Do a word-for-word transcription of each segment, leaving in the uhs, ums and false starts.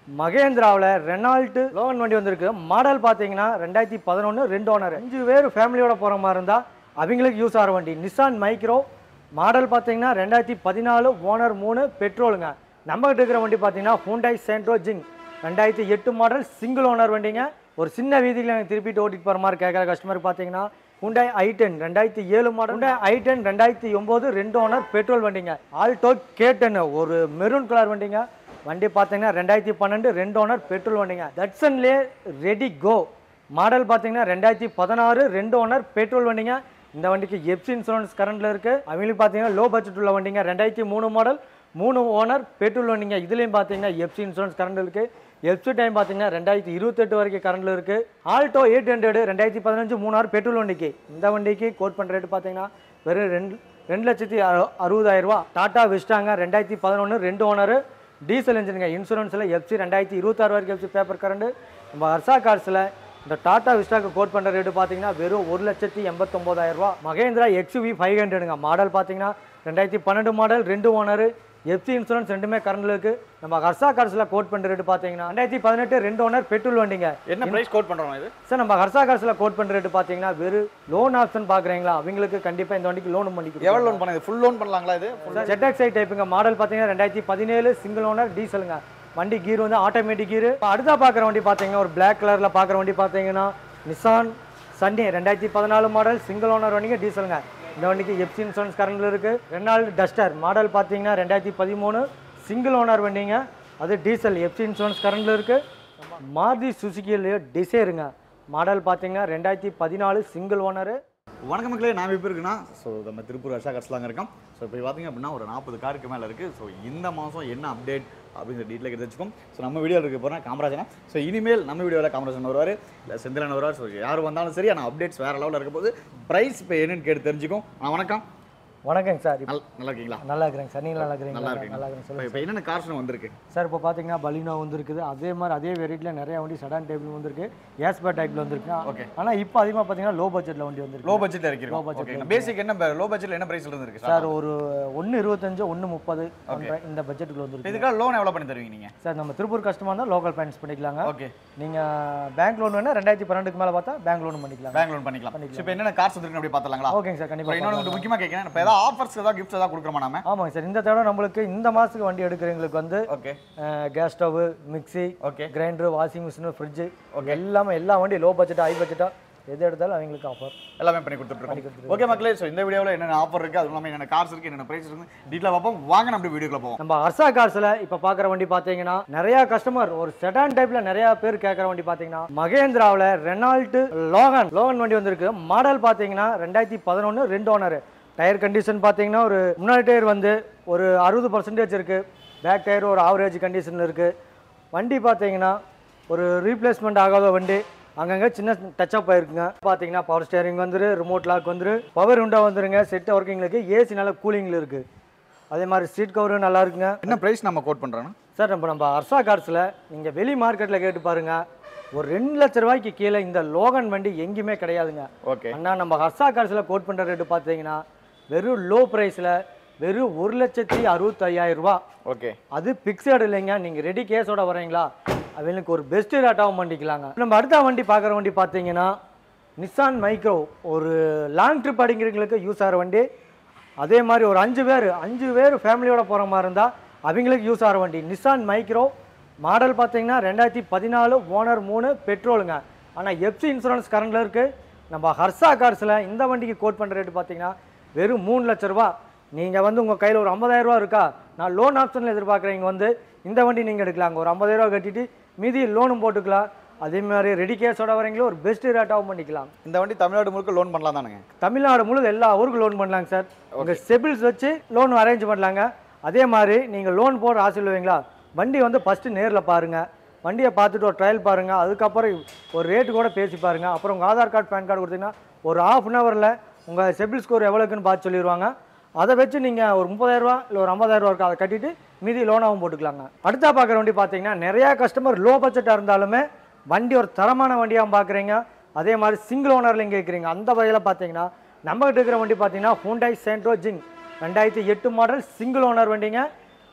மகேந்திராவில் Reynold Logan வண்டி வந்திருக்கு. Model பார்த்தீங்கன்னா ரெண்டாயிரத்தி பதினொன்று ரெண்டு ஓனர். அஞ்சு பேர் ஃபேமிலியோட போகிற மாதிரி இருந்தால் அவங்களுக்கு யூஸ் ஆகிற வண்டி. நிசான் மைக்ரோ மாடல் பார்த்தீங்கன்னா ரெண்டாயிரத்தி பதினாலு ஓனர் மூணு பெட்ரோலுங்க. நம்மகிட்ட இருக்கிற வண்டி பார்த்தீங்கன்னா ஹூண்டாய் சென்ட்ரோ ஜிங் ரெண்டாயிரத்தி எட்டு மாடல் சிங்கிள் ஓனர் வண்டிங்க. ஒரு சின்ன வீதியில் எனக்கு திருப்பிட்டு ஓட்டிட்டு போகிற மாதிரி கேட்குற கஸ்டமர் பார்த்தீங்கன்னா ஹூண்டாய் ஐ டென் ரெண்டாயிரத்தி ஏழு மாடல். ஹூண்டாய் ஐ டென் ரெண்டாயிரத்தி ஒம்பது ரெண்டு ஓனர் பெட்ரோல் வண்டிங்க. ஆல்டோ கே டென் ஒரு மெரூன் கலர் வண்டிங்க. வண்டி பார்த்தீங்கன்னா ரெண்டாயிரத்தி பன்னெண்டு ரெண்டு ஓனர் பெட்ரோல் வண்டிங்க. தட்சன்லே ரெடி கோ மாடல் பார்த்தீங்கன்னா ரெண்டாயிரத்தி பதினாறு ரெண்டு ஓனர் பெட்ரோல் வண்டிங்க. இந்த வண்டிக்கு எஃப்சி இன்சூரன்ஸ் கரண்டில் இருக்குது. அவங்களுக்கு பார்த்தீங்கன்னா லோ பட்ஜெட் உள்ள வண்டிங்க. ரெண்டாயிரத்தி மூணு மாடல் மூணு ஓனர் பெட்ரோல் வண்டிங்க. இதுலேயும் பார்த்தீங்கன்னா எஃப்சி இன்சூரன்ஸ் கரண்ட் இருக்குது. எஃப்சி டைம் பார்த்தீங்கன்னா ரெண்டாயிரத்தி இருபத்தெட்டு வரைக்கும் கரண்டில் இருக்குது. ஆல்டோ எயிட் ஹண்ட்ரடு ரெண்டாயிரத்தி பதினஞ்சு மூணாறு பெட்ரோல் வண்டிக்கு. இந்த வண்டிக்கு கோட் பண்ணுற ரேட்டு பார்த்தீங்கன்னா வெறும் ரெண்டு ரெண்டு லட்சத்தி அறுபதாயிரம் ரூபா. டாட்டா விஸ்டாங்க ரெண்டாயிரத்தி பதினொன்று ரெண்டு ஓனர் டீசல் இன்ஜினுங்க. இன்சூரன்ஸில் எஃப்சி ரெண்டாயிரத்தி இருபத்தாறு வரைக்கும் எஃப்சி பேப்பர் கரண்டு. நம்ம ஹர்ஷா கார்ஸில் இந்த டாட்டா விஸ்டாக்கு கோட் பண்ணுற ரேட்டு பார்த்தீங்கன்னா வெறும் ஒரு லட்சத்தி எண்பத்தொம்போதாயிரம் ரூபா. மகேந்திரா எக்ஸ்யூவி ஃபைவ் ஹண்ட்ரடுங்க. மாடல் பார்த்தீங்கன்னா ரெண்டாயிரத்தி பன்னெண்டு மாடல் ரெண்டு ஓனர் எஃப்சி இன்சூரன்ஸ் ரெண்டுமே கரண்டில் இருக்குது. நம்ம ஹர்ஷா கார்ஸில் கோட் பண்ணுற ரேட்டு பார்த்தீங்கன்னா ரெண்டாயிரத்தி பதினெட்டு ரெண்டு ஓனர் பெட்ரோல் வண்டிங்க. என்ன ப்ரைஸ் கோட் பண்ணுறோம் இது சார்? நம்ம ஹர்ஷா கார்ஸில் கோட் பண்ணுற ரேட்டு பார்த்தீங்கன்னா வெறும் லோன் ஆப்ஷன் பார்க்குறீங்களா அவங்களுக்கு கண்டிப்பாக இந்த வண்டிக்கு லோன் பண்ணி எவ்வளோ லோன் பண்ணது? ஃபுல் லோன் பண்ணலாங்களா இது? ஜெட்எக்ஸை டைப்புங்க. மாடல் பார்த்தீங்கன்னா ரெண்டாயிரத்தி பதினேழு சிங்கிள் ஓனர் டீசலுங்க. வண்டி கீர் வந்து ஆட்டோமேட்டிக் கீர். அடுத்தா பார்க்குற வண்டி பார்த்தீங்கன்னா ஒரு பிளாக் கலரில் பார்க்குற வண்டி பார்த்தீங்கன்னா நிசான் சன்னி ரெண்டாயிரத்தி பதினாலு மாடல் சிங்கிள் ஓனர் வண்டிங்க டீசலுங்க. இந்த வண்டிக்கு எஃப்சி இன்சூரன்ஸ் கரண்டில் இருக்குது. ரெனால்ட் டஸ்டர் மாடல் பார்த்தீங்கன்னா ரெண்டாயிரத்தி பதிமூணு சிங்கிள் ஓனர் வண்டிங்க. அது டீசல் எஃப்சி இன்சூரன்ஸ் கரண்டில் இருக்குது. மாருதி சுசுக்கியில் டிசைருங்க. மாடல் பார்த்தீங்கன்னா ரெண்டாயிரத்தி பதினாலு சிங்கிள் ஓனரு. வணக்கம் மக்களே, நான் இப்போ இருக்குன்னா ஸோ நம்ம திருப்பூர் ஹர்ஷா கார்ஸ்லாங்க இருக்கோம். ஸோ இப்போ பார்த்தீங்க அப்படின்னா ஒரு நாற்பது காருக்கு மேலே இருக்குது. ஸோ இந்த மாதம் என்ன அப்டேட் அப்படிங்கிற டீட்டெயில் எடுத்து வச்சுக்கோம். ஸோ நம்ம வீடியோவில் இருக்க போனால் காமராஜனா. ஸோ இனிமேல் நம்ம வீடியோவில் காமராஜன் வருவார், இல்லை செந்திலன் வருவார். ஸோ யார் வந்தாலும் சரி, ஆனால் அப்டேட்ஸ் வேறு லெவலில் இருக்க போது ப்ரைஸ் இப்போ என்னன்னு கேட்டு தெரிஞ்சுக்கும். நான் வணக்கம். வணக்கங்க சார். நல்லா இருக்கீங்களா? நல்லா இருக்கிறேங்க சார். நீங்கள் நல்லா இருக்கிறீங்க? நல்லா இருக்கீங்க. நல்லா இருக்கு. சொல்லுங்கள் இப்போ என்னென்ன கார்ஸ் வந்திருக்கு சார்? இப்போ பார்த்தீங்கன்னா பலினோ வந்துருக்குது. அதே மாதிரி அதே வெரைட்டியில் நிறைய வண்டி சடான் டைப்பில் வந்துருக்கு, ஏஸ்பர் டைப்பில் வந்துருக்கு. ஓகே. ஆனால் இப்போ அதிகமாக பார்த்தீங்கன்னா லோ பட்ஜெட்டில் வண்டி வந்துருக்கு. லோ பட்ஜெட்டில் இருக்கு. லோ பட்ஜெட் பேசிக் என்ன லோ பட்ஜெட்டில் என்ன ப்ரைஸில் இருந்துருக்கு சார்? ஒரு ஒன்று இருபத்தஞ்சு ஒன்று முப்பது இந்த பட்ஜெட்டுக்குள்ள வந்துருக்கு. இதுக்காக லோன் எவ்வளோ பண்ணி தருவீங்க நீங்கள்? சார் நம்ம திருப்பூர் கஸ்டமர் தான் லோக்கல் ஃபைனான்ஸ் பண்ணிக்கலாங்க. ஓகே. நீங்கள் பேங்க் லோன் வேணால் ரெண்டாயிரத்தி பன்னெண்டுக்கு மேலே பார்த்தா பேங்க் லோன் பண்ணிக்கலாம். பேங்க் லோன் பண்ணிக்கலாம். இப்போ என்னென்ன கார்ஸ் வந்துருக்கு அப்படி பார்த்துலாங்களா? ஓகேங்க சார், கண்டிப்பாக. இன்னொன்று முக்கியமாக கேட்குறேன், இப்போ ஏதாவது ஆஃபர்ஸ் ஏதாவது கிஃப்ட்ஸ் ஏதாவது கொடுக்குறோமா நாம? ஆமாங்க சார். இந்த தடவை நம்மளுக்கு இந்த மாதத்துக்கு வண்டி எடுக்கிறவங்களுக்கு வந்து okay gas stove, mixie, okay, grinder, washing machine, fridge, okay, எல்லாமே எல்லா வண்டி லோ பட்ஜெட்டாக ஹை பட்ஜெட்டாக எது எடுத்தாலும் அவங்களுக்கு ஆஃபர் எல்லாமே பண்ணி கொடுத்துருக்கோம். ஓகே மக்களே, ஸோ இந்த வீடியோவில் என்னென்ன ஆஃபர் இருக்குது, அது இல்லாமல் என்னென்ன கார்ஸ் இருக்குது, என்னென்ன ப்ரைஸ் இருக்குது டீட்டெயிலாக பார்ப்போம். வாங்க நம்ம வீடியோக்குள்ள போவோம். நம்ம ஹர்ஷா கார்ஸில் இப்போ பார்க்குற வண்டி பார்த்தீங்கன்னா நிறையா கஸ்டமர் ஒரு செடான் டைப்பில் நிறையா பேர் கேட்குற வண்டி பார்த்தீங்கன்னா மகேந்திராவில் ரெனால்ட் லோகன் லோகன் வண்டி வந்திருக்கு. மாடல் பார்த்தீங்கன்னா ரெண்டாயிரத்தி பதினொன்று ரெண்டு ஓனர். டயர் கண்டிஷன் பார்த்தீங்கன்னா ஒரு முன்னாடி டயர் வந்து ஒரு அறுபது பர்சன்டேஜ் இருக்குது. பேக் டயர் ஒரு ஆவரேஜ் கண்டிஷனில் இருக்குது. வண்டி பார்த்தீங்கன்னா ஒரு ரீப்ளேஸ்மெண்ட் ஆகாத வண்டி. அங்கங்கே சின்ன டச்சப் ஆயிருக்குங்க. பார்த்தீங்கன்னா பவர் ஸ்டேரிங் வந்துரு, ரிமோட் லாக் வந்துரு, பவர் விண்டோ வந்துருங்க, செட் ஒர்க்கிங்கில் இருக்குது, ஏசி நல்லா கூலிங்கில் இருக்குது. அதே மாதிரி சீட் கவரும் நல்லா இருக்குங்க. என்ன ப்ரைஸ் நம்ம கோட் பண்ணுறோன்னா சார்? நம்ம நம்ம ஹர்ஷா கார்ஸில் நீங்கள் வெளி மார்க்கெட்டில் கேட்டு பாருங்கள், ஒரு ரெண்டு லட்ச ரூபாய்க்கு கீழே இந்த லோகன் வண்டி எங்கேயுமே கிடையாதுங்க. ஓகே. ஆனால் நம்ம ஹர்ஷா கார்ஸில் கோட் பண்ணுற ரேட்டு பார்த்தீங்கன்னா வெறும் லோ ப்ரைஸில் வெறும் ஒரு லட்சத்தி அறுபத்தையாயிரம் ரூபா. ஓகே. அது பிக்சடு இல்லைங்க. நீங்கள் ரெடி கேஸோட வரீங்களா அவங்களுக்கு ஒரு பெஸ்ட் ரேட்டாகவும் பண்ணிக்கலாங்க. நம்ம அடுத்த வண்டி பார்க்குற வண்டி பார்த்தீங்கன்னா நிசான் மைக்ரோ. ஒரு லாங் ட்ரிப் அடிக்கிறவங்களுக்கு யூஸ் ஆகிற வண்டி. அதே மாதிரி ஒரு அஞ்சு பேர் அஞ்சு பேர் ஃபேமிலியோட போகிற மாதிரி இருந்தால் அவங்களுக்கு யூஸ் ஆகிற வண்டி. நிசான் மைக்ரோ மாடல் பார்த்தீங்கன்னா ரெண்டாயிரத்தி பதினாலு ஓனர் மூணு பெட்ரோலுங்க. ஆனால் எஃப்சி இன்சூரன்ஸ் கரண்டில் இருக்குது. நம்ம ஹர்ஷா கார்ஸில் இந்த வண்டிக்கு கோட் பண்ணுற ரேட்டு பார்த்தீங்கன்னா வெறும் மூணு லட்ச ரூபா. நீங்கள் வந்து உங்கள் கையில் ஒரு ஐம்பதாயிரம் ரூபா இருக்கா, நான் லோன் ஆப்ஷனில் எதிர்பார்க்குறீங்க வந்து இந்த வண்டி நீங்கள் எடுக்கலாங்க. ஒரு ஐம்பதாயிரம் ரூபா கட்டிட்டு மீதி லோனும் போட்டுக்கலாம். அதே மாதிரி ரெடி கேஸோட வரீங்களோ ஒரு பெஸ்ட் ரேட்டாகவும் பண்ணிக்கலாம். இந்த வண்டி தமிழ்நாடு முழுக்க லோன் பண்ணலாம் தானுங்க? தமிழ்நாடு முழு எல்லா ஊருக்கும் லோன் பண்ணலாங்க சார். உங்கள் செபில்ஸ் வச்சு லோன் அரேஞ்ச் பண்ணலாங்க. அதே மாதிரி நீங்கள் லோன் போடுற ஆசை இல்லைங்களா, வண்டி வந்து ஃபஸ்ட்டு நேரில் பாருங்கள். வண்டியை பார்த்துட்டு ஒரு ட்ரையல் பாருங்கள். அதுக்கப்புறம் ஒரு ரேட்டு கூட பேசி பாருங்கள். அப்புறம் உங்கள் ஆதார் கார்டு, பேன் கார்டு கொடுத்தீங்கன்னா ஒரு ஹாஃப் அன் ஹவரில் உங்கள் செபில் ஸ்கோர் எவ்வளோக்குன்னு பார்த்து சொல்லிடுவாங்க. அதை வச்சு நீங்கள் ஒரு முப்பதாயிரரூவா இல்லை ஒரு ஐம்பதாயிரரூவா இருக்கும், அதை கட்டிட்டு மீதி லோனாகவும் போட்டுக்கலாங்க. அடுத்தா பார்க்குற வண்டி பார்த்தீங்கன்னா நிறையா கஸ்டமர் லோ பட்ஜெட்டாக இருந்தாலுமே வண்டி ஒரு தரமான வண்டியாக பார்க்குறீங்க. அதே மாதிரி சிங்கிள் ஓனரில் இங்கே கேட்குறீங்க. அந்த வகையில் பார்த்தீங்கன்னா நம்மகிட்ட இருக்கிற வண்டி பார்த்தீங்கன்னா ஹூண்டாய் சென்ட்ரோ ஜிங் ரெண்டாயிரத்தி எட்டு மாடல் சிங்கிள் ஓனர் வண்டிங்க.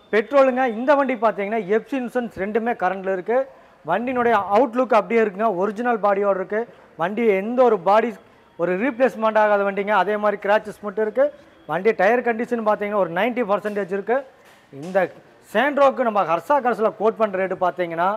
பெட்ரோலுங்க. இந்த வண்டி பார்த்தீங்கன்னா எஃப்சி இன்சூரன்ஸ் ரெண்டுமே கரண்டில் இருக்குது. வண்டியினுடைய அவுட்லுக் அப்படியே இருக்குங்க, ஒரிஜினல் பாடியோடு இருக்குது. வண்டி எந்த ஒரு பாடி ஒரு ரீப்ளேஸ்மெண்ட் ஆகாத வண்டிங்க. அதே மாதிரி கிராச்சஸ் மட்டும் இருக்குது. வண்டி டயர் கண்டிஷன் பார்த்தீங்கன்னா ஒரு நைன்ட்டி பர்சன்டேஜ் இருக்குது. இந்த சேண்ட்ரோக்கு நம்ம ஹர்ஷா கார்ஸில் கோட் பண்ணுற ரேட்டு பார்த்தீங்கன்னா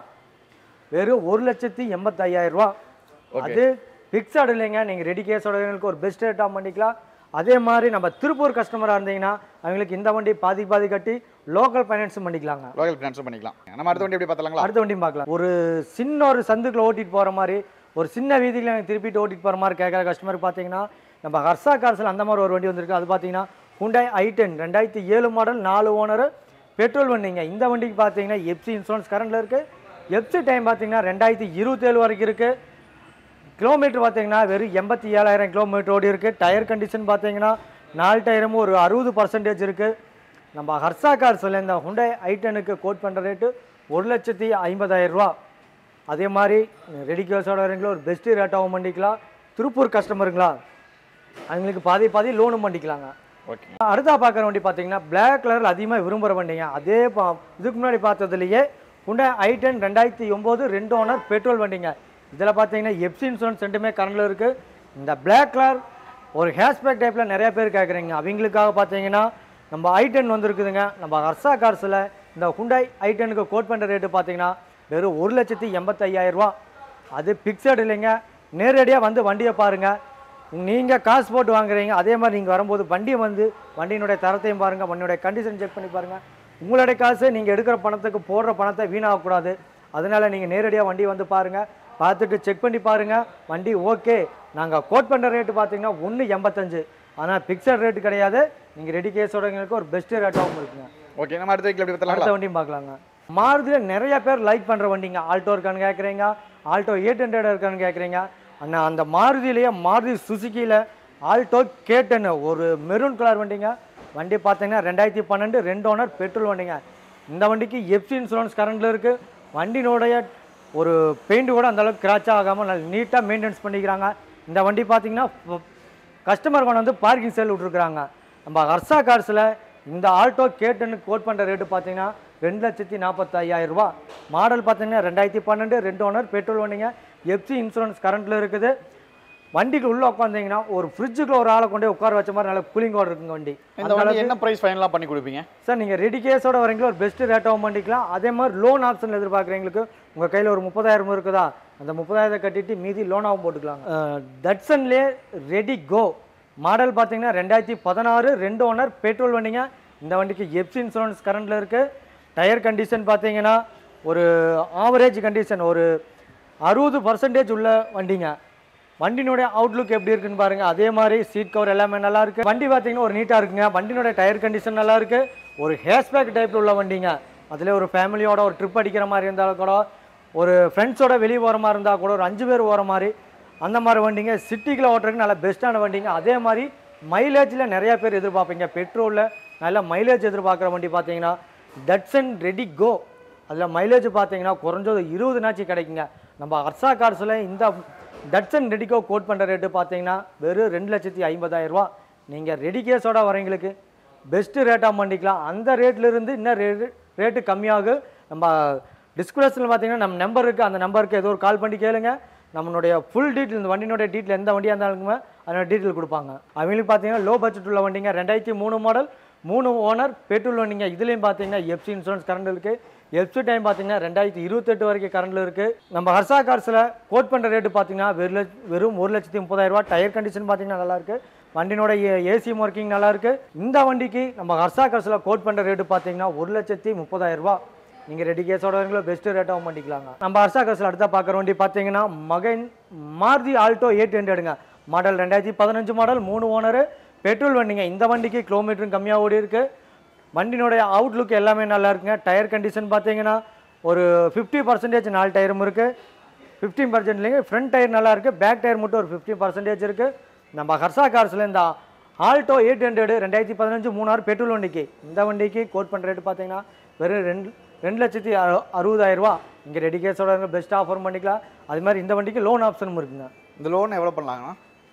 வெறும் ஒரு லட்சத்தி எண்பத்தி ஐயாயிரம் ரூபா. அது ஃபிக்ஸட் இல்லைங்க. நீங்கள் ரெடி கேஸோட ஒரு பெஸ்ட் ரேட்டாக பண்ணிக்கலாம். அதே மாதிரி நம்ம திருப்பூர் கஸ்டமராக இருந்தீங்கன்னா அவங்களுக்கு இந்த வண்டி பாதி பாதி கட்டி லோக்கல் ஃபைனான்ஸும் பண்ணிக்கலாங்க. லோக்கல் ஃபைனான்ஸும் பண்ணிக்கலாம். நம்ம அடுத்த வண்டி எப்படி பார்த்தலாங்களா? அடுத்த வண்டியும் பார்க்கலாம். ஒரு சின்ன ஒரு சந்துக்குள்ள ஓட்டிட்டு போகிற மாதிரி, ஒரு சின்ன வீதியில் எனக்கு திருப்பிட்டு ஓட்டிட்டு போகிற மாதிரி கேட்குற கஸ்டமர் பார்த்தீங்கன்னா நம்ம ஹர்ஷா கார்ஸில் அந்த மாதிரி ஒரு வண்டி வந்திருக்கு. அது பார்த்தீங்கன்னா ஹுண்டாய் ஐ டென் ரெண்டாயிரத்தி ஏழு மாடல், நாலு ஓனர், பெட்ரோல் வண்டிங்க. இந்த வண்டிக்கு பார்த்தீங்கன்னா எஃப்சி இன்சூரன்ஸ் கரண்டில் இருக்குது. எஃப்சி டைம் பார்த்தீங்கன்னா ரெண்டாயிரத்தி இருபத்தேழு வரைக்கும் இருக்குது. கிலோமீட்டர் பார்த்தீங்கன்னா வெறும் எண்பத்தி ஏழாயிரம் கிலோமீட்டர் ஓடி இருக்குது. டயர் கண்டிஷன் பார்த்தீங்கன்னா நாலு டயரும் ஒரு அறுபது பர்சன்டேஜ் இருக்குது. நம்ம ஹர்ஷா கார்ஸில் இந்த ஹுண்டாய் ஐ டெனுக்கு கோட் பண்ணுற ரேட்டு ஒரு லட்சத்தி ஐம்பதாயிரம் ரூபா. அதே மாதிரி ரெடி கேஸோட வரீங்களா ஒரு பெஸ்ட்டு ரேட்டாகவும் பண்ணிக்கலாம். திருப்பூர் கஸ்டமருங்களா அவங்களுக்கு பாதி பாதி லோனும் பண்ணிக்கலாங்க. ஓகே. அடுத்தா பார்க்குற வண்டி பார்த்தீங்கன்னா பிளாக் கலரில் அதிகமாக விரும்புகிற வண்டிங்க. அதே பா இதுக்கு முன்னாடி பார்த்ததுலேயே ஹுண்டாய் ஐ டென் ரெண்டாயிரத்தி ஒம்பது ரெண்டு ஓனர் பெட்ரோல் வண்டிங்க. இதில் பார்த்தீங்கன்னா எஃப்சி இன்சூரன்ஸ் ரெண்டுமே கரண்டில் இருக்குது. இந்த பிளாக் கலர் ஒரு ஹேஷ்பேக் டைப்பில் நிறைய பேர் கேட்குறீங்க. அவங்களுக்காக பார்த்தீங்கன்னா நம்ம ஐ டென் வந்துருக்குதுங்க. நம்ம ஹர்ஷா கார்ஸில் இந்த ஹுண்டாய் ஐ டெனுக்கு கோட் பண்ணுற ரேட்டு பார்த்தீங்கன்னா வெறும் ஒரு லட்சத்தி எண்பத்தி ஐயாயிரம் ரூபா. அது ஃபிக்ஸட் இல்லைங்க. நேரடியாக வந்து வண்டியை பாருங்கள். நீங்கள் காசு போட்டு வாங்குறீங்க. அதே மாதிரி நீங்கள் வரும்போது வண்டியை வந்து வண்டியினுடைய தரத்தையும் பாருங்கள், வண்டியுடைய கண்டிஷன் செக் பண்ணி பாருங்கள். உங்களுடைய காசு நீங்கள் எடுக்கிற பணத்துக்கு போடுற பணத்தை வீணாகக்கூடாது. அதனால் நீங்கள் நேரடியாக வண்டியை வந்து பாருங்கள். பார்த்துட்டு செக் பண்ணி பாருங்கள். வண்டி ஓகே. நாங்கள் கோட் பண்ணுற ரேட்டு பார்த்தீங்கன்னா ஒன்று எண்பத்தஞ்சு. ஆனால் ஃபிக்ஸட் ரேட்டு கிடையாது. நீங்கள் ரெடி கேஸோடங்களுக்கு ஒரு பெஸ்ட்டு ரேட்டாகவும் இருக்குங்க. ஓகே. நம்ம அடுத்த வீக்கில் எப்படி அடுத்த வண்டியும் பார்க்கலாங்க. மாருதியில் நிறைய பேர் லைக் பண்ணுற வண்டிங்க. ஆல்டோ இருக்கான்னு கேட்குறீங்க, ஆல்டோ எயிட் ஹண்ட்ரட் இருக்கான்னு கேட்குறீங்க. ஆனால் அந்த மாருதியிலேயே மாருதி சுசுக்கியில் ஆல்டோ கேட்டன்னு ஒரு மெரூன் கலர் வண்டிங்க. வண்டி பார்த்தீங்கன்னா ரெண்டாயிரத்தி பன்னெண்டு ரெண்டு ஓனர் பெட்ரோல் வண்டிங்க. இந்த வண்டிக்கு எஃப்சி இன்சூரன்ஸ் கரண்டில் இருக்குது. வண்டியினுடைய ஒரு பெயிண்ட் கூட அந்தளவுக்கு கிராச் ஆகாமல் நல்ல நீட்டாக மெயின்டெனன்ஸ் பண்ணிக்கிறாங்க. இந்த வண்டி பார்த்தீங்கன்னா கஸ்டமர் கொண்டு வந்து பார்க்கிங் சேல் விட்ருக்குறாங்க. நம்ம ஹர்ஷா கார்ஸில் இந்த ஆல்டோ கேட்டுன்னு கோட் பண்ணுற ரேட்டு பார்த்தீங்கன்னா ரெண்டு லட்சத்தி நாற்பத்தி ஐயாயிரம் ரூபா. மாடல் பார்த்தீங்கன்னா ரெண்டாயிரத்தி பன்னெண்டு ரெண்டு ஓனர் பெட்ரோல் வண்டிங்க. எஃப்சி இன்சூரன்ஸ் கரண்டில் இருக்குது. வண்டிக்கு உள்ளே உட்காந்தீங்கன்னா ஒரு ஃப்ரிட்ஜுக்குள்ள ஒரு ஆளை கொண்டே உட்கார வச்ச மாதிரி நல்ல கூலிங்கோட இருக்குங்க வண்டி. இந்த வண்டி என்ன ப்ரைஸ் ஃபைனலாக பண்ணி கொடுப்பீங்க சார்? நீங்கள் ரெடி கேஸோட வரீங்களா ஒரு பெஸ்ட்டு ரேட்டாகவும் பண்ணிக்கலாம். அதே மாதிரி லோன் ஆப்ஷன் எதிர்பார்க்குறவங்களுக்கு உங்கள் கையில் ஒரு முப்பதாயிரம் இருக்குதா, அந்த முப்பதாயிரத்தை கட்டிட்டு மீதி லோனாகவும் போட்டுக்கலாங்க. தட்சன்லேயே ரெடி கோ மாடல் பார்த்தீங்கன்னா ரெண்டாயிரத்தி பதினாறு ரெண்டு ஓனர் பெட்ரோல் வண்டிங்க. இந்த வண்டிக்கு எஃப்சி இன்சூரன்ஸ் கரண்டில் இருக்குது. டயர் கண்டிஷன் பார்த்தீங்கன்னா ஒரு ஆவரேஜ் கண்டிஷன் ஒரு அறுபது பர்சன்டேஜ் உள்ள வண்டிங்க. வண்டியினுடைய அவுட்லுக் எப்படி இருக்குன்னு பாருங்கள். அதே மாதிரி சீட் கவர் எல்லாமே நல்லா இருக்குது. வண்டி பார்த்தீங்கன்னா ஒரு நீட்டாக இருக்குங்க. வண்டியினுடைய டயர் கண்டிஷன் நல்லா இருக்குது. ஒரு ஹேஷ்பேக் டைப்பில் உள்ள வண்டிங்க. அதில் ஒரு ஃபேமிலியோட ஒரு ட்ரிப் அடிக்கிற மாதிரி இருந்தாலும் கூட, ஒரு ஃப்ரெண்ட்ஸோட வெளியே போகிற மாதிரி இருந்தால் கூட, ஒரு அஞ்சு பேர் போகிற மாதிரி அந்த மாதிரி வண்டிங்க. சிட்டிக்குள்ள ஓட்டுறதுக்கு நல்ல பெஸ்ட்டான வண்டிங்க. அதே மாதிரி மைலேஜில் நிறையா பேர் எதிர்பார்ப்பீங்க. பெட்ரோலில் நல்ல மைலேஜ் எதிர்பார்க்குற வண்டி பார்த்தீங்கன்னா தட்சன் ரெடி கோ. அதில் மைலேஜ் பார்த்தீங்கன்னா குறைஞ்சது இருபது நாச்சு கிடைக்குங்க. நம்ம ஹர்ஷா கார்ஸில் இந்த தட்சன் ரெடிக்கோ கோட் பண்ணுற ரேட்டு பார்த்தீங்கன்னா வெறும் ரெண்டு லட்சத்தி ஐம்பதாயிரம் ரூபா. நீங்கள் ரெடி கேஸோட வரவங்களுக்கு பெஸ்ட்டு ரேட்டாக பண்ணிக்கலாம். அந்த ரேட்லேருந்து இன்னும் ரேட்டு ரேட்டு கம்மியாகும். நம்ம டிஸ்கிரிப்ஷனில் பார்த்தீங்கன்னா நம்ம நம்பர் இருக்குது. அந்த நம்பருக்கு ஏதோ ஒரு கால் பண்ணி கேளுங்க. நம்மளுடைய ஃபுல் டீட்டெயில், இந்த வண்டியினுடைய டீட்டெயில் எந்த வண்டியாக இருந்தாலுமே அதோட டீட்டெயில் கொடுப்பாங்க. அவங்களுக்கு பார்த்தீங்கன்னா லோ பட்ஜெட் உள்ள வண்டிங்க. ரெண்டாயிரத்தி மூணு மாடல் மூணு ஓனர் பெட்ரோல் வண்டிங்க. இதுலேயும் பார்த்தீங்கன்னா எஃப்சி இன்சூரன்ஸ் கரண்ட் இருக்குது. எஃப்சி டைம் பார்த்தீங்கன்னா ரெண்டாயிரத்தி இருபத்தெட்டு வரைக்கும் கரண்டில் இருக்குது. நம்ம ஹர்ஷா கார்ஸில் கோட் பண்ணுற ரேட்டு பார்த்தீங்கன்னா வெறும் வெறும் ஒரு லட்சத்தி முப்பதாயிரம் ரூபா. டயர் கண்டிஷன் பார்த்தீங்கன்னா நல்லாயிருக்கு. வண்டியோட ஏசி ஒர்க்கிங் நல்லாயிருக்கு. இந்த வண்டிக்கு நம்ம ஹர்ஷா கார்ஸில் கோட் பண்ணுற ரேட்டு பார்த்தீங்கன்னா ஒரு லட்சத்தி முப்பதாயிரம் ரூபா. நீங்கள் ரெடி கேஸோட வரீங்களோ பெஸ்ட்டு ரேட்டாகவும் பண்ணிக்கலாங்க. நம்ம ஹர்ஷா கார்ஸில் அடுத்த பார்க்குற வண்டி பார்த்தீங்கன்னா மகன் மாருதி ஆல்டோ எயிட் ஹண்ட்ரடுங்க. மாடல் ரெண்டாயிரத்தி பதினஞ்சு மாடல் மூணு ஓனரு பெட்ரோல் வண்டிங்க. இந்த வண்டிக்கு கிலோமீட்டரும் கம்மியாக ஓடி இருக்குது. வண்டியினுடைய அவுட்லுக் எல்லாமே நல்லா இருக்குங்க. டயர் கண்டிஷன் பார்த்தீங்கன்னா ஒரு ஃபிஃப்டி பர்சன்டேஜ் நாலு டயரும் இருக்குது. ஃபிஃப்டீன் பர்சன்ட் இல்லைங்க, ஃப்ரண்ட் டயர் நல்லா இருக்குது. பேக் டயர் மட்டும் ஒரு ஃபிஃப்டி பர்சன்டேஜ் இருக்குது. நம்ம ஹர்ஷா கார்ஸில் இந்த ஆல்டோ எயிட் ஹண்ட்ரடு ரெண்டாயிரத்தி பதினஞ்சு மூணாறு பெட்ரோல் வண்டிக்கு இந்த வண்டிக்கு கோட் பண்ணுற ரேட்டு பார்த்தீங்கன்னா வெறும் ரெண்டு ரெண்டு லட்சத்தி அறு அறுபதாயிரம் ரூபா. இங்கே ரெடி கேஸோட பெஸ்ட் ஆஃபர் பண்ணிக்கலாம். அது மாதிரி இந்த வண்டிக்கு லோன் ஆப்ஷனும் இருக்குங்க. இந்த லோன் எவ்வளோ பண்ணலாங்கண்ணா?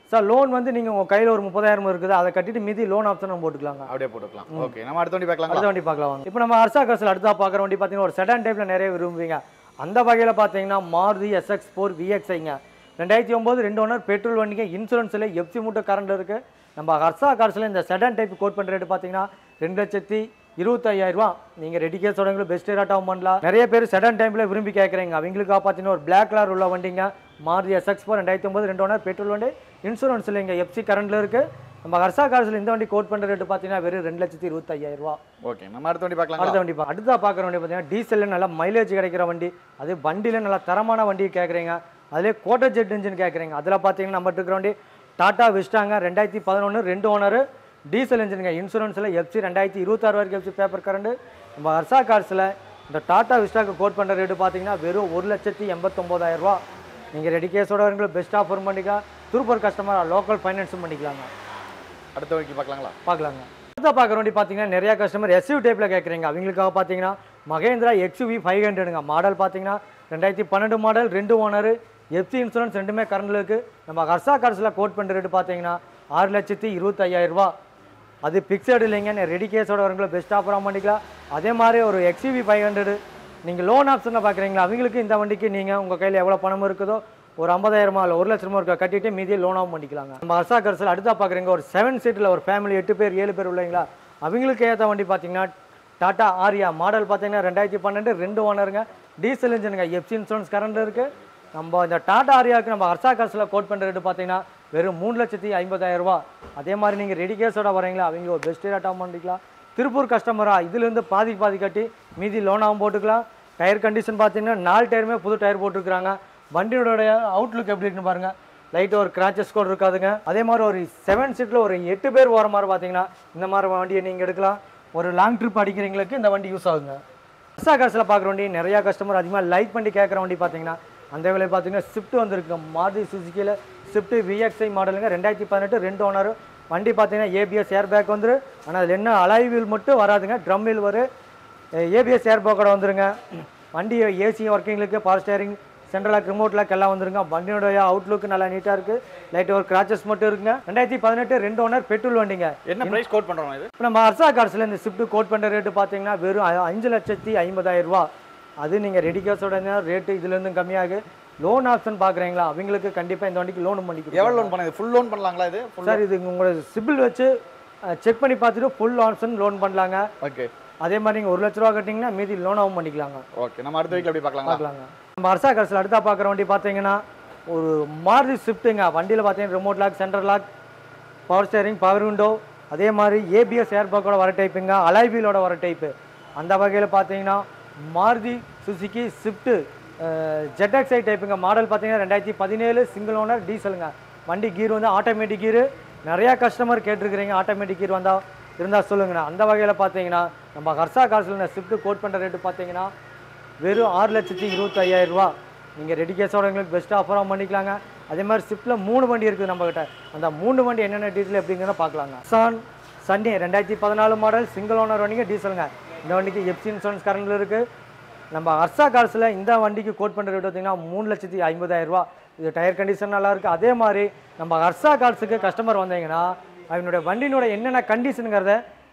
சார் லோன் வந்து நீங்கள் உங்கள் கையில் ஒரு முப்பதாயிரம் இருக்குது அதை கட்டிட்டு மீதி லோன் ஆப்ஷன் நம்ம போட்டுக்கலாங்க. அப்படியே போட்டுக்கலாம். ஓகே, நம்ம அடுத்த வண்டி பார்க்கலாம். அடுத்த வண்டி பார்க்கலாம் வாங்க. இப்போ நம்ம ஹர்ஷா கார்ஸ்ல அடுத்தா பார்க்குற வண்டி பார்த்தீங்கன்னா ஒரு செடான் டைப்பில் நிறைய விரும்புவீங்க. அந்த வகையில் பார்த்தீங்கன்னா மாருதி எஸ்எக்ஸ் ஃபோர் விஎக்ஸ்ஐங்க ரெண்டாயிரத்தி ஒம்பது ரெண்டு ஓனர் பெட்ரோல் வண்டிங்க இன்சூரன்ஸில் எஃப்சி மூட்டை கரண்ட் இருக்குது. நம்ம ஹர்ஷா கார்ஸில் இந்த செடான் டைப் கோட் பண்ணுற ரேட்டு பார்த்தீங்கன்னா ரெண்டு லட்சத்தி இருபத்தையாயிரம் ரூபா. நீங்கள் ரெடி கேஸ் உடனே பெஸ்ட் ரேட்டாகவும் பண்ணலாம். நிறைய பேர் செடான் டைப்பில் விரும்பி கேட்குறீங்க. அவங்களுக்காக பார்த்தீங்கன்னா ஒரு பிளாக் கலர் உள்ள வண்டிங்க மாருதி எஸ்எக்ஸ் ஃபோர் ரெண்டாயிரத்தி ஒம்பது ரெண்டு ஓனர் பெட்ரோல் வண்டி இன்சூரன்ஸில் இங்கே எஃப்சி கரண்டில் இருக்குது. நம்ம ஹர்ஷா கார்ஸில் இந்த வண்டி கோட் பண்ணுற ரேட்டு பார்த்தீங்கன்னா வெறும் ரெண்டு லட்சத்தி இருபத்தையாயிரம் ரூபா. ஓகே, நம்ம அடுத்த வண்டி பார்க்கலாம். அடுத்த வண்டி அடுத்தா பார்க்குற வண்டி பார்த்தீங்கன்னா டீசலில் நல்லா மைலேஜ் கிடைக்கிற வண்டி, அது வண்டியில் நல்லா தரமான வண்டி கேட்குறீங்க. அதிலே கோட்டர் ஜெட் இன்ஜின் கேட்குறீங்க. அதில் பார்த்தீங்கன்னா நம்ம இருக்கிற வண்டி டாட்டா விஸ்டாங்க ரெண்டாயிரத்தி பதினொன்று ரெண்டு ஓனர் டீசல் இன்ஜினுங்க இன்சூரன்ஸில் எஃப்சி ரெண்டாயிரத்தி இருபத்தாறு வரைக்கும் எஃப்சி பேப்பர் கரண்ட். நம்ம ஹர்ஷா கார்ஸில் இந்த டாட்டா விஸ்டாக்கு கோட் பண்ணுற ரேட்டு பார்த்தீங்கன்னா வெறும் ஒரு லட்சத்தி எண்பத்தொம்போதாயிரம் ரூபா. நீங்கள் ரெடி கேஸோட வரீங்களோ பெஸ்ட் ஆஃபர் பண்ணிக்கலாம். திருப்பூர் கஸ்டமர் லோக்கல் ஃபைனான்ஸும் பண்ணிக்கலாங்க. அடுத்த வண்டி பார்க்கலாங்களா? பார்க்கலாங்க. அடுத்த பார்க்குற வண்டி பார்த்தீங்கன்னா நிறையா கஸ்டமர் எஸ்யூவி டைப்பில் கேட்குறீங்க. அவங்களுக்காக பார்த்தீங்கன்னா மகேந்திரா எக்ஸ்யூவி ஃபைவ் ஹண்ட்ரடுங்க மாடல் பார்த்தீங்கன்னா ரெண்டாயிரத்தி பன்னெண்டு மாடல் ரெண்டு ஓனர் எஃப்சி இன்சூரன்ஸ் ரெண்டுமே கரண்டில் இருக்குது. நம்ம ஹர்ஷா கார்ஸில் கோட் பண்ணுற ரேட்டு பார்த்தீங்கன்னா ஆறு லட்சத்தி இருபத்தையாயிரம் ரூபா. அது பிக்சடு இல்லைங்க. ரெடி கேஸோட வரவங்களை பெஸ்ட் ஆஃபராக பண்ணிக்கலாம். அதே மாதிரி ஒரு எக்ஸ்யூவி ஃபைவ் ஹண்ட்ரடு நீங்கள் லோன் ஆப்ஷனில் பார்க்குறீங்களா அவங்களுக்கு இந்த வண்டிக்கு நீங்கள் உங்கள் கையில் எவ்வளோ பணம் இருக்குதோ ஒரு ஐம்பதாயிரமா இல்லை ஒரு லட்சமா இருக்க கட்டிட்டு மீதியை லோனாகவும் பண்ணிக்கலாங்க. நம்ம ஹர்ஷா கார்ஸில் அடுத்தா பார்க்குறீங்க ஒரு செவன் சீட்டில் ஒரு ஃபேமிலி எட்டு பேர் ஏழு பேர் உள்ளீங்களா அவங்களுக்கு ஏற்ற வண்டி பார்த்தீங்கன்னா டாட்டா ஆரியா மாடல் பார்த்தீங்கன்னா ரெண்டாயிரத்தி பன்னெண்டு ரெண்டு ஓனருங்க டீசல் இன்ஜினுங்க எஃப்சி இன்சூரன்ஸ் கரண்ட் இருக்குது. நம்ம இந்த டாட்டா ஆரியாவுக்கு நம்ம ஹர்ஷா கார்ஸில் கோட் பண்ணுற ரேட்டு பார்த்தீங்கன்னா வெறும் மூணு லட்சத்தி ஐம்பதாயிரம் ரூபா. அதே மாதிரி நீங்கள் ரெடி கேஸோட வரீங்களா அவங்க ஒரு பெஸ்ட் ரேட்டாகவும் பண்ணிக்கலாம். திருப்பூர் கஸ்டமராக இதுலேருந்து பாதி பாதி கட்டி மீதி லோனாகவும் போட்டுக்கலாம். டயர் கண்டிஷன் பார்த்தீங்கன்னா நாலு டயருமே புது டயர் போட்டுருக்குறாங்க. வண்டியோடைய அவுட்லுக் எப்படி இருக்குன்னு பாருங்கள். லைட்டு ஒரு கிராச்சஸ் கூட இருக்காதுங்க. அதே மாதிரி ஒரு செவன் சீட்டில் ஒரு எட்டு பேர் போகிற மாதிரி பார்த்தீங்கன்னா இந்த மாதிரி வண்டியை நீங்கள் எடுக்கலாம். ஒரு லாங் ட்ரிப் அடிக்கிறவங்களுக்கு இந்த வண்டி யூஸ் ஆகுங்க. ஹர்ஷா கார்ஸில் பார்க்குற வண்டி நிறையா கஸ்டமர் அதிகமாக லைக் பண்ணி கேட்குற வண்டி பார்த்தீங்கன்னா அந்த வேலையை பார்த்தீங்கன்னா ஸ்விஃப்ட் வந்துருக்கு. மாருதி சுசுக்கியில் ஸ்விஃப்ட் விஎக்ஸ்ஐ மாடலுங்க ரெண்டாயிரத்தி பதினெட்டு ரெண்டு ஓனர் வண்டி பார்த்தீங்கன்னா ஏபிஎஸ் ஏர் பேக் வந்துரு. ஆனால் அதில் என்ன அலாய் வீல் மட்டும் வராதுங்க. ட்ரம் வீல் வரும். ஏபிஎஸ் ஏர் பேக்கோட வந்துருங்க. வண்டி ஏசி ஒர்க்கிங்களுக்கு பவர் ஸ்டேரிங் சென்ட்ரலாக ரிமோட் லாக் எல்லாம் வந்துருங்க. வண்டியோடைய அவுட்லுக் நல்லா நீட்டாக இருக்குது. லைட் ஒரு கிராச்சஸ் மட்டும் இருக்குங்க. ரெண்டாயிரத்தி பதினெட்டு ரெண்டு ஓனர் பெட்ரோல் வண்டிங்க. என்ன ப்ரைஸ் கோட் பண்ணுறோம் இது? இப்போ நம்ம ஹர்ஷா கார்ஸில் இந்த ஸ்விஃப்ட் கோட் பண்ணுற ரேட்டு பார்த்தீங்கன்னா வெறும் அஞ்சு லட்சத்தி ஐம்பதாயிரம் ரூபா. அது நீங்கள் ரெடி கேஸோட ரேட்டு இதுலேருந்து கம்மியாகு. லோன் ஆப்ஷன் பார்க்குறீங்களா அவங்களுக்கு கண்டிப்பாக இந்த வண்டிக்கு லோன் பண்ணிக்கலாம். எவ்வளோ லோன் பண்ணது? ஃபுல் லோன் பண்ணலாங்களா இது? சார் இது உங்களோட சிபில் வச்சு செக் பண்ணி பார்த்துட்டு ஃபுல் ஆப்ஷன் லோன் பண்ணலாங்க. ஓகே, அதே மாதிரி நீங்கள் ஒரு லட்ச ரூபா கட்டிங்கன்னா மீதி லோனாகவும் பண்ணிக்கலாங்க. ஓகே, நம்ம அடுத்த வீக்கில் எப்படி பார்க்கலாம் பார்க்கலாங்க. நம்ம ஹர்ஷா கார்ஸில் அடுத்தா பார்க்குற வண்டி பார்த்தீங்கன்னா ஒரு மாருதி ஸ்விஃப்ட்டுங்க. வண்டியில் பார்த்தீங்கன்னா remote lock central lock power steering power window அதே மாதிரி ஏபிஎஸ் ஏர் பேக்கோட வர டைப்புங்க அலாய் வீலோட வர டைப்பு. அந்த வகையில் பார்த்தீங்கன்னா மாருதி சுசுக்கி ஸ்விஃப்ட்டு ஜெட்எக்ஸ்ஐ டைப்புங்க மாடல் பார்த்தீங்கன்னா ரெண்டாயிரத்தி பதினேழு சிங்கிள் ஓனர் டீசலுங்க. வண்டி கீர் வந்து ஆட்டோமேட்டிக் கீரு. நிறையா கஸ்டமர் கேட்டிருக்கிறீங்க ஆட்டோமேட்டிக் கீர் வந்தால் இருந்தால் சொல்லுங்கண்ணா. அந்த வகையில் பார்த்தீங்கன்னா நம்ம ஹர்ஷா கார்ஸில் இந்த ஸ்விஃப்ட் கோட் பண்ணுற ரேட்டு பார்த்தீங்கன்னா வெறும் ஆறு லட்சத்தி இருபத்தி ஐயாயிரம் ரூபா. நீங்கள் ரெடி கேஸோட எங்களுக்கு பெஸ்ட் ஆஃபராக பண்ணிக்கலாங்க. அதே மாதிரி ஸ்விஃப்ட்டில் மூணு வண்டி இருக்குது நம்மக்கிட்ட. அந்த மூணு வண்டி என்னென்ன டீட்டெயில் எப்படிங்கிறத பார்க்கலாங்க. சான் சன்னி ரெண்டாயிரத்தி பதினாலு மாடல் சிங்கிள் ஓனர் வண்டிங்க டீசலுங்க. இந்த வண்டிக்கு எஃப்சி இன்சூரன்ஸ் கரண்டில் இருக்குது. நம்ம ஹர்ஷா கார்ஸில் இந்த வண்டிக்கு கோட் பண்ணுற ரேட் பார்த்தீங்கன்னா மூணு லட்சத்தி ஐம்பதாயிரம் ரூபா. இது டயர் கண்டிஷன் நல்லா இருக்குது. அதே மாதிரி நம்ம ஹர்ஷா கார்ஸுக்கு கஸ்டமர் வந்தீங்கன்னா அவனுடைய வண்டியினோட என்னென்ன கண்டிஷனுங்கிறத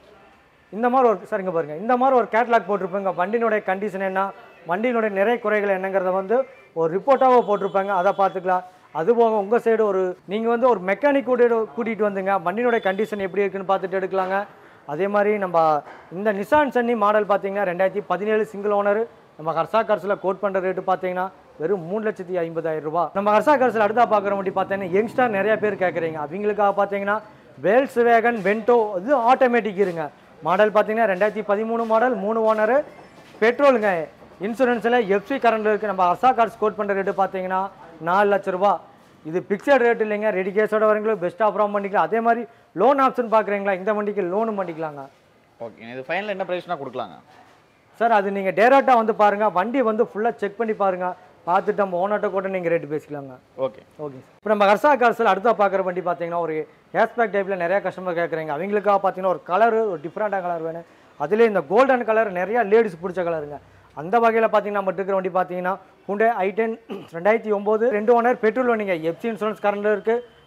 இந்த மாதிரி ஒரு சரிங்க பாருங்கள் இந்த மாதிரி ஒரு கேட்லாக் போட்டிருப்பாங்க. வண்டியினுடைய கண்டிஷன் என்ன வண்டியினுடைய நிறை குறைகள் என்னங்கிறத வந்து ஒரு ரிப்போர்ட்டாக போட்டிருப்பாங்க. அதை பார்த்துக்கலாம். அதுபோக உங்கள் சைடு ஒரு நீங்கள் வந்து ஒரு மெக்கானிக் கூட்டிட்டு கூட்டிகிட்டு வந்துங்க வண்டியினுடைய கண்டிஷன் எப்படி இருக்குன்னு பார்த்துட்டு எடுக்கலாங்க. அதே மாதிரி நம்ம இந்த நிசான் சன்னி மாடல் பார்த்தீங்கன்னா ரெண்டாயிரத்தி பதினேழு சிங்கிள் ஓனர் நம்ம ஹர்ஷா கார்ஸில் கோட் பண்ணுற ரேட்டு பார்த்தீங்கன்னா வெறும் மூணு லட்சத்தி ஐம்பதாயிரம் ரூபா. நம்ம ஹர்ஷா கார்ஸில் அடுத்தா பார்க்குற வண்டி பார்த்தீங்கன்னா யங்ஸ்டர் நிறைய பேர் கேட்குறீங்க. அவங்களுக்காக பார்த்தீங்கன்னா வேல்ஸ் வேகன் வென்டோ இது ஆட்டோமேட்டிக் இருங்க. மாடல் பார்த்தீங்கன்னா ரெண்டாயிரத்தி பதிமூணு மாடல் மூணு ஓனர் பெட்ரோலுங்க இன்சூரன்ஸில் எஃப்சி கரண்ட் இருக்குது. நம்ம ஹர்ஷா கார்ஸ் கோட் பண்ணுற ரேட்டு பார்த்தீங்கன்னா நாலு லட்ச ரூபா. இது பிக்சட் ரேட் இல்லைங்க. ரெடி கேஸோட வரீங்களோ பெஸ்ட் ஆஃபராக பண்ணிக்கலாம். அதே மாதிரி லோன் ஆப்ஷன் பார்க்குறீங்களா இந்த வண்டிக்கு லோனும் பண்ணிக்கலாங்க. ஓகே, இது ஃபைனல் என்ன ப்ரைஸ்னா கொடுக்கலாங்க சார்? அது நீங்கள் டேரெக்டாக வந்து பாருங்கள். வண்டி வந்து ஃபுல்லாக செக் பண்ணி பாருங்கள். பார்த்துட்டு நம்ம ஓனர்கிட்ட கூட நீங்கள் ரேட்டு பேசிக்கலாங்க. ஓகே ஓகே இப்போ நம்ம ஹர்ஷா கார்ஸில் அடுத்தா பார்க்குற வண்டி பார்த்தீங்கன்னா ஒரு ஹேஷ்பேக் டைப்பில் நிறையா கஸ்டமர் கேட்குறீங்க. அவங்களுக்காக பார்த்தீங்கன்னா ஒரு கலரு ஒரு டிஃப்ரெண்ட்டாக கலர் வேணும். அதிலே இந்த கோல்டன் கலர் நிறையா லேடிஸ் பிடிச்ச கலருங்க. அந்த வகையில் பார்த்தீங்கன்னா நம்ம இருக்கிற வண்டி பார்த்தீங்கன்னா ஹுண்டே ஐ டென் ரெண்டாயிரத்தி ஒம்பது ரெண்டு ஓனர் பெட்ரோல் வண்டிங்க எஃப்சி இன்சூரன்ஸ் கரண்டில் இருக்குது.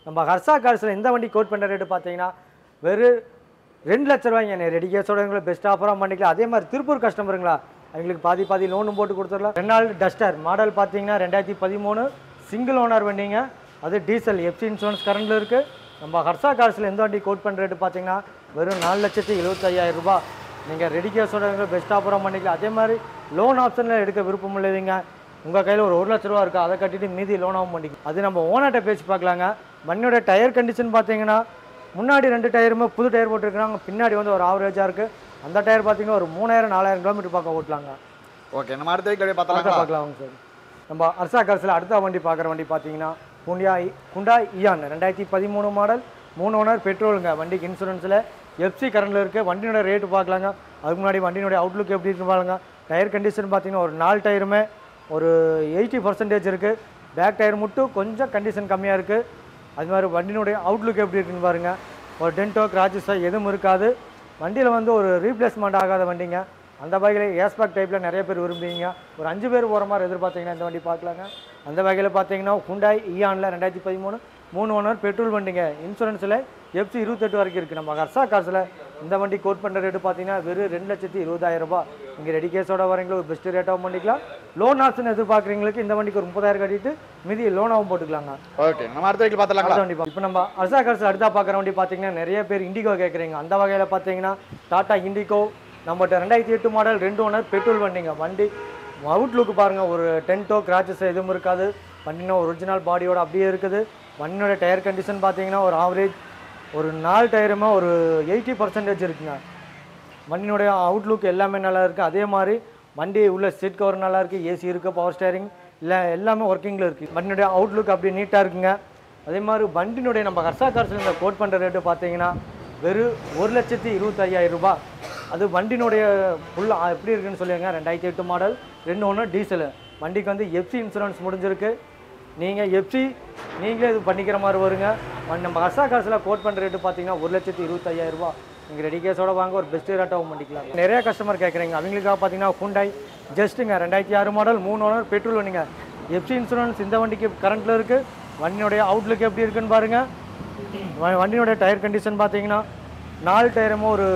நம்ம ஹர்ஷா கார்ஸில் இந்த வண்டி கோட் பண்ணுற ரேட்டு பார்த்தீங்கன்னா வெறும் ரெண்டு லட்ச ரூபாய்ங்க. என்ன ரெடி கேஸோட எங்களுக்கு பெஸ்ட் ஆஃபராக பண்ணிக்கலாம். அதே மாதிரி திருப்பூர் கஸ்டமருங்களா அவங்களுக்கு பாதி பாதி லோனும் போட்டு கொடுத்துடலாம். ரெண்டாவது டஸ்டர் மாடல் பார்த்தீங்கன்னா ரெண்டாயிரத்தி பதிமூணு சிங்கிள் ஓனர் வண்டிங்க. அது டீசல் எஃப்சி இன்சூரன்ஸ் கரண்டில் இருக்குது. நம்ம ஹர்ஷா கார்ஸில் எந்த வண்டி கோட் பண்ணுற ரேட்டு பார்த்தீங்கன்னா வெறும் நாலு லட்சத்தி எழுபத்தையாயிரம் ரூபாய். நீங்கள் ரெடி கேஸோட பெஸ்ட் ஆஃபராக பண்ணிக்கலாம். அதே மாதிரி லோன் ஆப்ஷனில் எடுக்க விருப்பம் இல்லைங்க. உங்கள் கையில் ஒரு ஒரு லட்ச ரூபா இருக்குது, அதை கட்டிட்டு மீதி லோனாகவும் பண்ணிக்கலாம். அது நம்ம ஓனர்கிட்ட பேசி பார்க்கலாங்க. வண்டியோட டயர் கண்டிஷன் பார்த்தீங்கன்னா முன்னாடி ரெண்டு டயருமே புது டயர் போட்டுருக்காங்க. பின்னாடி வந்து ஒரு ஆவரேஜாக இருக்குது. அந்த டயர் பார்த்தீங்கன்னா ஒரு மூணாயிரம் நாலாயிரம் கிலோமீட்டர் பார்க்க ஓட்டலாங்க. ஓகே, நம்ம அடுத்த வீட்டில் பார்த்தா பார்க்கலாம் சார். நம்ம ஹர்ஷா கார்ஸில் அடுத்த வண்டி பார்க்குற வண்டி பார்த்தீங்கன்னா குண்டாய் குண்டாய் இயான் ரெண்டாயிரத்தி பதிமூணு மாடல் மூணு ஓனர் பெட்ரோலுங்க. வண்டிக்கு இன்சூரன்ஸில் எஃப்சி கரண்டில் இருக்குது. வண்டியோட ரேட்டு பார்க்கலாங்க. அதுக்கு முன்னாடி வண்டியோட அவுட்லுக் எப்படி இருக்குன்னு பாருங்க. டயர் கண்டிஷன் பார்த்தீங்கன்னா ஒரு நாலு டயருமே ஒரு எயிட்டி பர்சன்டேஜ் இருக்குது. பேக் டயர் மட்டும் கொஞ்சம் கண்டிஷன் கம்மியாக இருக்குது. அது மாதிரி வண்டியினுடைய அவுட்லுக் எப்படி இருக்குன்னு பாருங்கள். ஒரு டென்டோ கிராச்சஸோ எதுவும் இருக்காது. வண்டியில் வந்து ஒரு ரீப்ளேஸ்மெண்ட் ஆகாத வண்டிங்க. அந்த வகையில் ஏஸ்பேக் டைப்பில் நிறைய பேர் விரும்புவீங்க. ஒரு அஞ்சு பேர் போகிற மாதிரி எதிர்பார்த்தீங்கன்னா இந்த வண்டி பார்க்கலாங்க. அந்த வகையில் பார்த்தீங்கன்னா குண்டாய் இயானில் ரெண்டாயிரத்தி பதிமூணு மூணு ஓனர் பெட்ரோல் வண்டிங்க. இன்சூரன்ஸில் எஃப்சி இருபத்தெட்டு வரைக்கும் இருக்குது. நம்ம ஹர்ஷா கார்ஸில் இந்த வண்டி கோட் பண்ணுற ரேட்டு பார்த்தீங்கன்னா வெறும் ரெண்டு லட்சத்தி இருபதாயிரம் ரூபாய். நீங்கள் ரெடி கேஸோட வரீங்களோ ஒரு பெஸ்ட் ரேட்டாகவும் பண்ணிக்கலாம். லோன் ஆப்ஷன் எதிர்பார்க்குறீங்களுக்கு இந்த வண்டிக்கு ஒரு முப்பதாயிரம் கட்டிட்டு மீதி லோனாகவும் போட்டுக்கலாங்க. ஓகே, நம்ம அடுத்த வீட்டில் பார்த்தலாம் வண்டி. இப்போ நம்ம ஹர்ஷா கார்ஸில் அடுத்தா பார்க்குற வண்டி பார்த்தீங்கன்னா நிறைய பேர் இண்டிகோ கேட்குறீங்க. அந்த வகையில் பார்த்தீங்கன்னா டாடா இண்டிகோ நம்மகிட்ட ரெண்டாயிரத்தி எட்டு மாடல் ரெண்டு ஓனர் பெட்ரோல் வண்டிங்க. வண்டி அவுட்லுக்கு பாருங்கள், ஒரு டென்ட்டோ கிராச்சஸ் எதுவும் இருக்காது. வண்டினா ஒரிஜினல் பாடியோட அப்படியே இருக்குது. வண்டியோட டயர் கண்டிஷன் பார்த்தீங்கன்னா ஒரு ஆவரேஜ் ஒரு நாலு டயருமே ஒரு எயிட்டி பர்சன்டேஜ் இருக்குங்க. வண்டியினுடைய அவுட்லுக் எல்லாமே நல்லா இருக்குது. அதே மாதிரி வண்டி உள்ள சீட் கவர் நல்லா இருக்குது. ஏசி இருக்குது, பவர் ஸ்டேரிங் இல்லை எல்லாமே ஒர்க்கிங்கில் இருக்குது. வண்டியினுடைய அவுட்லுக் அப்படி நீட்டாக இருக்குங்க. அதே மாதிரி வண்டியினுடைய நம்ம ஹர்ஷா கார்ஸில் இந்த கோட் பண்ணுற ரேட்டு பார்த்தீங்கன்னா வெறும் ஒரு லட்சத்தி இருபத்தையாயிரம் ரூபாய். அது வண்டியினுடைய ஃபுல்லாக எப்படி இருக்குன்னு சொல்லுங்க. ரெண்டாயிரத்தி எட்டு மாடல் ரெண்டு ஒன்று டீசலு. வண்டிக்கு வந்து எஃப்சி இன்சூரன்ஸ் முடிஞ்சிருக்கு. நீங்கள் எஃப்சி நீங்களே இது பண்ணிக்கிற மாதிரி வருங்க. நம்ம ஹர்ஷா கார்ஸில் கோட் பண்ணுற ரேட்டு பார்த்தீங்கன்னா ஒரு லட்சத்தி இருபத்தையாயிரம் ரூபாய். நீங்கள் ரெடி கேஸோட வாங்க ஒரு பெஸ்ட் ரேட்டாகவும் பண்ணிக்கலாம். நிறைய கஸ்டமர் கேட்குறீங்க. அவங்களுக்காக பார்த்தீங்கன்னா குண்டாய் ஜஸ்ட்டுங்க ரெண்டாயிரத்தி ஆறு மாடல் மூணு ஓனர் பெட்ரோல் வண்டிங்க. எஃப்சி இன்சூரன்ஸ் இந்த வண்டிக்கு கரண்ட்டில் இருக்குது. வண்டியோடைய அவுட்லுக் எப்படி இருக்குன்னு பாருங்கள். வண்டியோட டயர் கண்டிஷன் பார்த்தீங்கன்னா நாலு டயருமே ஒரு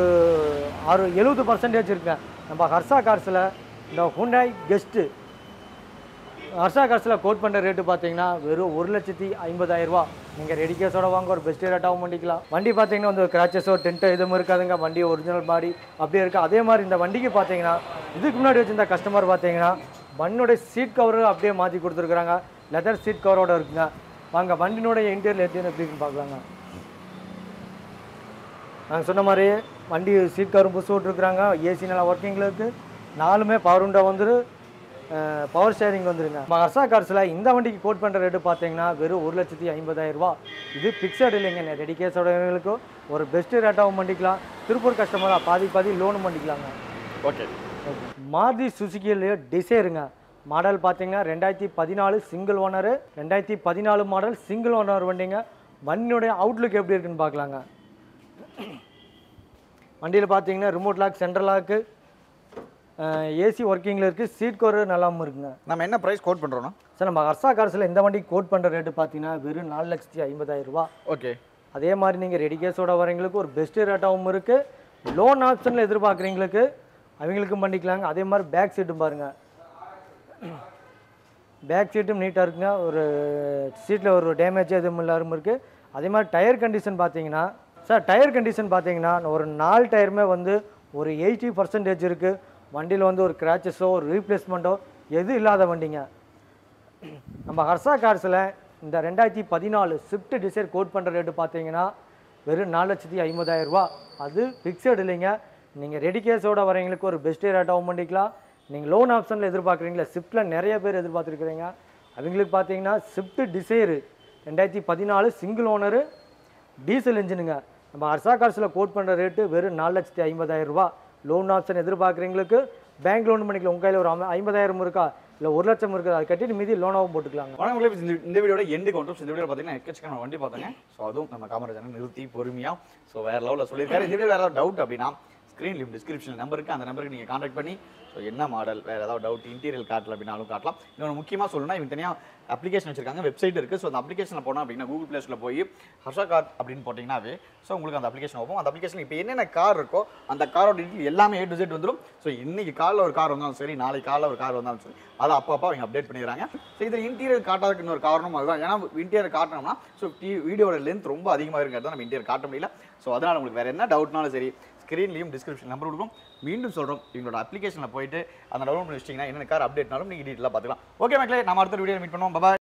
ஆறு எழுபது பர்சன்டேஜ் இருக்குங்க. நம்ம ஹர்ஷா கார்ஸில் இந்த ஹுண்டாய் கெஸ்ட்டு ஹர்ஷா கார்ஸில் கோட் பண்ணுற ரேட்டு பார்த்தீங்கன்னா வெறும் ஒரு லட்சத்தி ஐம்பதாயிரம் ரூபா. நீங்கள் ரெடி கேஸோட வாங்க ஒரு பெஸ்ட் ரேட்டாகவும் பண்ணிக்கலாம். வண்டி பார்த்தீங்கன்னா வந்து கிராச்சஸோ டென்ட்டோ எதுவும் இருக்காதுங்க. வண்டி ஒரிஜினல் பாடி அப்படியே இருக்குது. அதே மாதிரி இந்த வண்டிக்கு பார்த்தீங்கன்னா இதுக்கு முன்னாடி வச்சுருந்த கஸ்டமர் பார்த்தீங்கன்னா வண்டியோட சீட் கவரு அப்படியே மாற்றி கொடுத்துருக்குறாங்க. லெதர் சீட் கவரோடு இருக்குங்க. வாங்க வண்டியினுடைய இன்டீரியர் எப்படி எப்படின்னு பார்க்கலாங்க. நாங்கள் சொன்ன மாதிரி வண்டி சீட் கவரும் புதுசு விட்ருக்குறாங்க. ஏசி நல்லா ஒர்க்கிங்கில் இருக்குது. நாலுமே பவர் விண்டோ வந்துரு, பவர் ஸ்டேரிங் வந்துருங்க. நம்ம ஹர்ஷா கார்ஸில் இந்த வண்டிக்கு கோட் பண்ணுற ரேட்டு பார்த்தீங்கன்னா வெறும் ஒரு லட்சத்தி ஐம்பதாயிரம் ரூபா. இது ஃபிக்ஸட் இல்லைங்க. ரெடி கேஸோடவங்களுக்கு ஒரு பெஸ்ட் ரேட்டாகவும் பண்ணிக்கலாம். திருப்பூர் கஸ்டமராக பாதி பாதி லோனும் பண்ணிக்கலாங்க. ஓகே, மாருதி சுசுக்கியிலேயே டிசைருங்க. மாடல் பார்த்தீங்கன்னா ரெண்டாயிரத்தி பதினாலு சிங்கிள் ஓனரு. ரெண்டாயிரத்தி பதினாலு மாடல் சிங்கிள் ஓனர் வண்டிங்க. வண்டியோடைய அவுட்லுக் எப்படி இருக்குன்னு பார்க்கலாங்க. வண்டியில் பார்த்தீங்கன்னா remote lock, central lock, AC ஒர்க்கிங்கில் இருக்குது. சீட் கவர் நல்லாவும் இருக்குங்க. நம்ம என்ன ப்ரைஸ் கோட் பண்ணுறோன்னா சார் நம்ம ஹர்ஷா கார்ஸில் இந்த வண்டிக்கு கோட் பண்ணுற ரேட்டு பார்த்தீங்கன்னா வெறும் நாலு லட்சத்தி ஐம்பதாயிரம் ரூபா. ஓகே, அதே மாதிரி நீங்கள் ரெடி கேஸோட வரவங்களுக்கு ஒரு பெஸ்ட் ரேட்டாகவும் இருக்குது. லோன் ஆப்ஷனில் எதிர்பார்க்குறீங்களுக்கு அவங்களுக்கும் பண்ணிக்கலாங்க. அதே மாதிரி பேக் சீட்டும் பாருங்கள். பேக் சீட்டும் நீட்டாக இருக்குங்க. ஒரு சீட்டில் ஒரு டேமேஜ் எதுவும் இல்லாமல் இருக்குது. அதே மாதிரி டயர் கண்டிஷன் பார்த்தீங்கன்னா சார் டயர் கண்டிஷன் பார்த்தீங்கன்னா ஒரு நாலு டயருமே வந்து ஒரு எயிட்டி பர்சன்டேஜ் இருக்குது. வண்டியில் வந்து ஒரு கிராச்சஸோ ஒரு ரீப்ளேஸ்மெண்ட்டோ எதுவும் இல்லாத வண்டிங்க. நம்ம ஹர்ஷா கார்ஸில் இந்த ரெண்டாயிரத்தி பதினாலு ஸ்விஃப்ட் டிசைர் கோட் பண்ணுற ரேட்டு பார்த்தீங்கன்னா வெறும் நாலு லட்சத்தி ஐம்பதாயிரம் ரூபா. அது ஃபிக்ஸட் இல்லைங்க. நீங்கள் ரெடி கேஸோட வரவங்களுக்கு ஒரு பெஸ்ட் ரேட்டாகவும் பண்ணிக்கலாம். நீங்கள் லோன் ஆப்ஷனில் எதிர்பார்க்குறீங்களா, ஸ்விஃப்ட்டில் நிறைய பேர் எதிர்பார்த்துருக்குறீங்க. அவங்களுக்கு பார்த்தீங்கன்னா ஸ்விஃப்ட் டிசைரு ரெண்டாயிரத்தி பதினாலு சிங்கிள் ஓனரு டீசல் இன்ஜினுங்க. நம்ம ஹர்ஷா கார்ஸில் கோட் பண்ணுற ரேட்டு வெறும் நாலு லட்சத்தி ஐம்பதாயிரம் ரூபா. லோன் ஆப்ஷன் எதிர்பார்க்குறீங்களுக்கு பேங்க் லோன் பண்ணிக்கலாம். உங்கள் கையில் ஒரு ஐம்பதாயிரம் இருக்கா இல்லை ஒரு லட்சம் இருக்குது, அதை கட்டிட்டு மீதி லோனாகவும் போட்டுக்கலாங்க. வணக்கம், இந்த வீடியோட எண்டு கவுண்டர்ஸ். இந்த வீடியோ பார்த்தீங்கன்னா எக்கச்சக்கான வண்டி பார்த்தாங்க. ஸோ அதுவும் நம்ம காமராஜனை நிறுத்தி பொறுமையாக ஸோ வேறு லெவலில் சொல்லியிருக்காரு. இந்த வீடியோ வேறு டவுட் அப்படின்னா ஸ்க்ரீன்லையும் டிஸ்கிரிப்ஷன் நம்பர் இருக்குது, அந்த நம்பருக்கு நீங்கள் கான்டாக்ட் பண்ணி ஸோ என்ன மாடல் வேறு ஏதாவது டவுட் இன்டீரியல் காட்டல அப்படின்னாலும் காட்டலாம். இன்னொன்று முக்கியமாக சொல்லணும்னா இவங்க தனியாக அப்ளிகேஷன் வச்சிருக்காங்க, வெப்சைட் இருக்குது. ஸோ அந்த அப்ளிகேஷனில் போனால் அப்படின்னா கூகுள் ப்ளே ஸ்டோரில் போய் ஹர்ஷா கார் அப்படின்னு போட்டிங்கன்னாவே ஸோ உங்களுக்கு அந்த அப்ளிகேஷன் ஓப்பன். அந்த அப்ளிகேஷன் இப்போ என்னென்ன கார் இருக்கோ அந்த காரோட டீட்டெயில் எல்லாமே ஏ டு செட் வந்துடும். ஸோ இன்னைக்கு காலைல ஒரு கார் வந்தாலும் சரி, நாளைக்கு காலைல ஒரு கார் வந்தாலும் சரி, அதை அப்போ அப்போ அவங்க அப்டேட் பண்ணிடுறாங்க. ஸோ இதில் இன்டீரியர் காட்டாதுக்கு இன்னொரு காரணம் அதுதான். ஏன்னா இன்டீரியர் காட்டணும்னா ஸோ வீடியோட லென்த் ரொம்ப அதிகமாக இருக்கிறது நம்ம இன்டீரியர் காட்ட முடியல. ஸோ அதனால் உங்களுக்கு வேறு என்ன டவுட்னாலும் சரி ஸ்க்ரீன்லையும் டிஸ்கிரிப்ஷன் நம்பர் கொடுக்கும். மீண்டும் சொல்கிறோம், இவங்களோட அப்ளிகேஷனில் போயிட்டு அந்த டவுன்லோட் பண்ணி வச்சிட்டிங்கன்னா என்னென்ன கார் அப்டேட்னாலும் நீங்கள் டீட்டெயிலாக பார்த்துக்கலாம். ஓகே மக்களே, நம்ம அடுத்த வீடியோ மீட் பண்ணுவோம். பாய்.